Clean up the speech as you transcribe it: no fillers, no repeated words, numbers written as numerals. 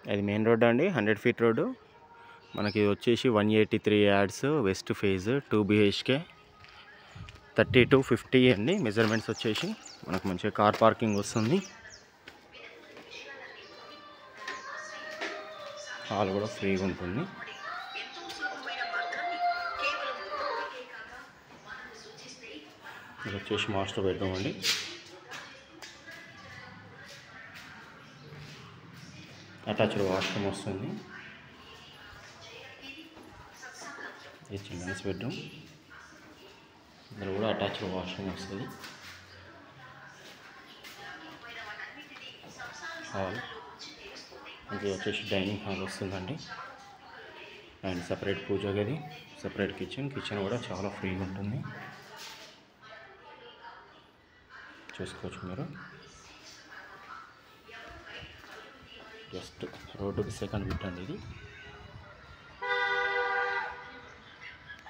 అది main road అండి, 100 feet road. మనకి వచ్చేసి 183 యార్డ్స్, వెస్ట్ ఫేజ్, 2 BHK, 30-50 అండి మెజర్మెంట్స్ వచ్చేసి. మనకు మంచిగా కార్ పార్కింగ్ వస్తుంది. హాల్ కూడా ఫ్రీగా ఉంటుంది. ఇది వచ్చేసి మాస్టర్ బెడ్రూమ్ అండి. అటాచ్డ్ వాష్రూమ్ వస్తుంది. ఇది చిల్డ్రన్స్ బెడ్రూమ్, ఇందులో కూడా అటాచ్డ్ వాష్రూమ్ వస్తుంది. హాల్, ఇది వచ్చేసి డైనింగ్ హాల్ వస్తుందండి. అండ్ సపరేట్ పూజ గది, సపరేట్ కిచెన్ కూడా చాలా ఫ్రీగా ఉంటుంది. చూసుకోవచ్చు మీరు. జస్ట్ రోడ్డుకి సెకండ్ బిట్ అండి ఇది.